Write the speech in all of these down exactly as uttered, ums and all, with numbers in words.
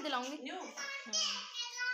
भी दिलाऊंगी। हाँ।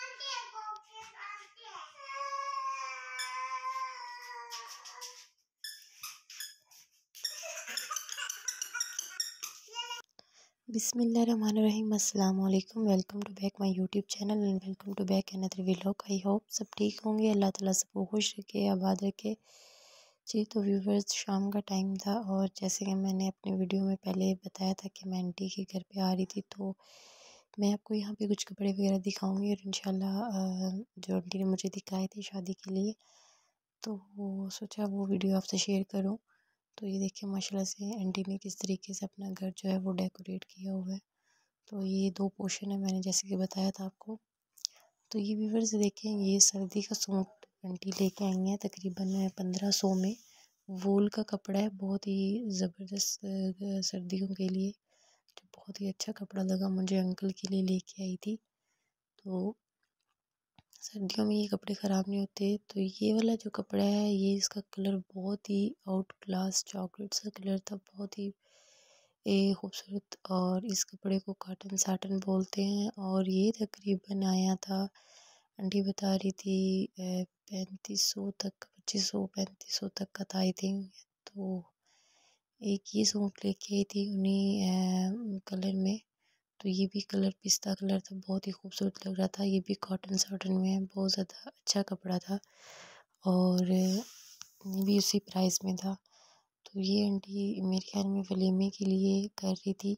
बिस्मिल्लाहिर्रहमानिर्रहीम, अस्सलाम वालेकुम। Welcome to back my YouTube channel and welcome to back another vlog. I hope सब ठीक होंगे, अल्लाह ताला सबको खुश रखे, आबाद रखे। जी तो व्यूवर्स, शाम का टाइम था और जैसे कि मैंने अपनी वीडियो में पहले बताया था कि मैं आंटी के घर पे आ रही थी, तो मैं आपको यहाँ पे कुछ कपड़े वगैरह दिखाऊंगी और इंशाल्लाह जो आंटी ने मुझे दिखाए थे शादी के लिए, तो वो सोचा वो वीडियो आपसे शेयर करूँ। तो ये देखिए माशाल्लाह से आंटी ने किस तरीके से अपना घर जो है वो डेकोरेट किया हुआ है। तो ये दो पोर्शन है, मैंने जैसे कि बताया था आपको। तो ये व्यूवर्स देखें, ये सर्दी का सूट आंटी लेके आई हैं तकरीबन पंद्रह सौ में। वूल का कपड़ा है, बहुत ही ज़बरदस्त सर्दियों के लिए, जो बहुत ही अच्छा कपड़ा लगा मुझे, अंकल के लिए लेके आई थी। तो सर्दियों में ये कपड़े ख़राब नहीं होते। तो ये वाला जो कपड़ा है, ये इसका कलर बहुत ही आउट क्लास चॉकलेट सा कलर था, बहुत ही ए खूबसूरत। और इस कपड़े को काटन साटन बोलते हैं और ये तकरीबन आया था, आंटी बता रही थी पैंतीस सौ तक, पच्चीस सौ पैंतीस सौ तक का था आई थिंक। तो एक ये सूट लेके आई थी उन्हीं कलर में। तो ये भी कलर पिस्ता कलर था, बहुत ही खूबसूरत लग रहा था। ये भी कॉटन साटन में है, बहुत ज़्यादा अच्छा कपड़ा था और ये भी उसी प्राइस में था। तो ये आंटी मेरे ख्याल में वलीमे के लिए कर रही थी,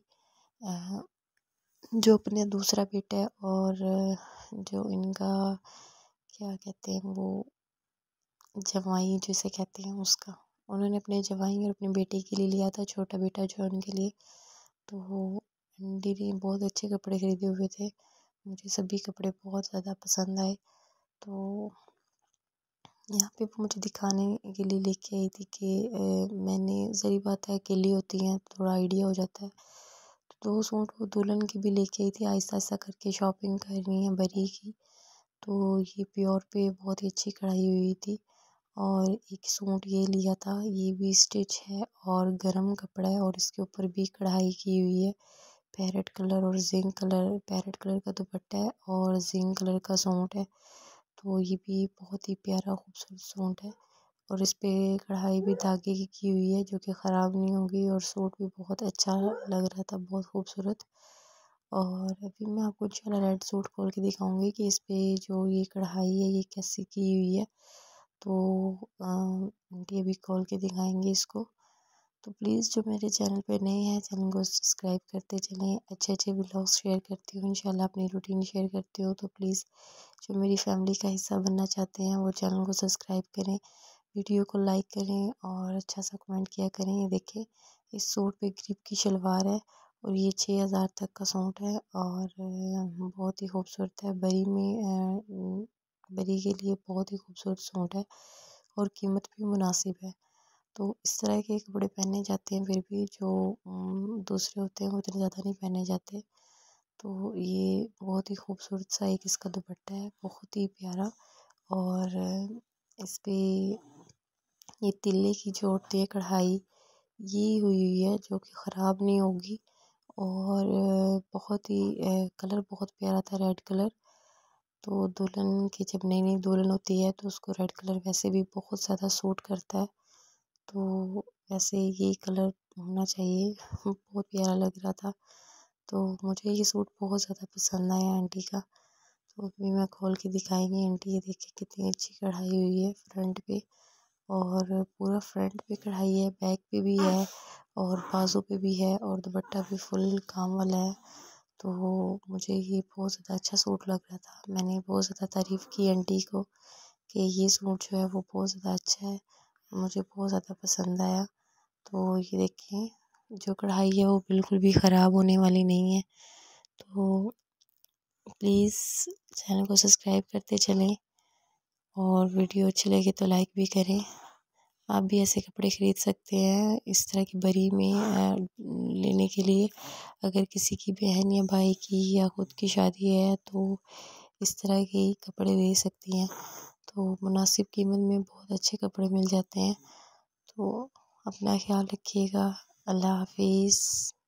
जो अपने दूसरा बेटा है और जो इनका क्या कहते हैं वो जवाई जिसे कहते हैं उसका, उन्होंने अपने जवाई और अपने बेटे के लिए लिया था, छोटा बेटा जो है उनके लिए। तो आंटी ने बहुत अच्छे कपड़े खरीदे हुए थे, मुझे सभी कपड़े बहुत ज़्यादा पसंद आए। तो यहाँ पे वो मुझे दिखाने के लिए लेके आई थी कि मैंने, ज़री बात है अकेली होती हैं, थोड़ा आइडिया हो जाता है। तो दो सूट वो दुल्हन की भी लेके आई थी, आहिस्ता आहिस्ता करके शॉपिंग करनी है बरी की। तो ये प्योर पे बहुत ही अच्छी कढ़ाई हुई थी। और एक सूट ये लिया था, ये भी स्टिच है और गरम कपड़ा है और इसके ऊपर भी कढ़ाई की हुई है। पैरेट कलर और जिंक कलर, पैरेट कलर का दुपट्टा है और जिंक कलर का सूट है। तो ये भी बहुत ही प्यारा खूबसूरत सूट है और इस पे कढ़ाई भी धागे की की हुई है, जो कि ख़राब नहीं होगी। और सूट भी बहुत अच्छा लग रहा था, बहुत खूबसूरत। और अभी मैं आपको इंशाल्लाह रेड सूट खोल के दिखाऊंगी कि इस पे जो ये कढ़ाई है ये कैसी की हुई है। तो आंटी अभी खोल के दिखाएंगे इसको। तो प्लीज़ जो मेरे चैनल पे नए हैं, चैनल को सब्सक्राइब करते चलें। अच्छे अच्छे व्लॉग्स शेयर करती हूँ इंशाल्लाह, अपनी रूटीन शेयर करती हूँ। तो प्लीज़ जो मेरी फैमिली का हिस्सा बनना चाहते हैं वो चैनल को सब्सक्राइब करें, वीडियो को लाइक करें और अच्छा सा कमेंट किया करें। ये देखें, इस सूट पे ग्रिप की शलवार है और ये छः हज़ार तक का सूट है और बहुत ही खूबसूरत है। बरी में बरी के लिए बहुत ही खूबसूरत सूट है और कीमत भी मुनासिब है। तो इस तरह के कपड़े पहने जाते हैं, फिर भी जो दूसरे होते हैं वो इतने ज़्यादा नहीं पहने जाते। तो ये बहुत ही खूबसूरत सा एक इसका दुपट्टा है, बहुत ही प्यारा। और इस पे ये तिल्ले की जो होती है कढ़ाई, ये हुई हुई है, जो कि ख़राब नहीं होगी। और बहुत ही कलर बहुत प्यारा था, रेड कलर। तो दुल्हन की जब नई नई दुल्हन होती है तो उसको रेड कलर वैसे भी बहुत ज़्यादा सूट करता है। तो वैसे ये कलर होना चाहिए, बहुत प्यारा लग रहा था। तो मुझे ये सूट बहुत ज़्यादा पसंद आया आंटी का। तो अभी मैं खोल के दिखाएंगी। आंटी ये देखिए कितनी अच्छी कढ़ाई हुई है फ्रंट पे, और पूरा फ्रंट पे कढ़ाई है, बैक पे भी है और बाजू पे भी है और दुपट्टा भी फुल काम वाला है। तो मुझे ये बहुत ज़्यादा अच्छा सूट लग रहा था, मैंने बहुत ज़्यादा तारीफ़ की आंटी को कि ये सूट जो है वो बहुत ज़्यादा अच्छा है, मुझे बहुत ज़्यादा पसंद आया। तो ये देखें, जो कढ़ाई है वो बिल्कुल भी ख़राब होने वाली नहीं है। तो प्लीज़ चैनल को सब्सक्राइब करते चलें और वीडियो अच्छी लगे तो लाइक भी करें। आप भी ऐसे कपड़े ख़रीद सकते हैं इस तरह की बरी में लेने के लिए। अगर किसी की बहन या भाई की या ख़ुद की शादी है तो इस तरह के कपड़े ले सकती हैं। तो मुनासिब कीमत में बहुत अच्छे कपड़े मिल जाते हैं। तो अपना ख्याल रखिएगा। अल्लाह हाफिज़।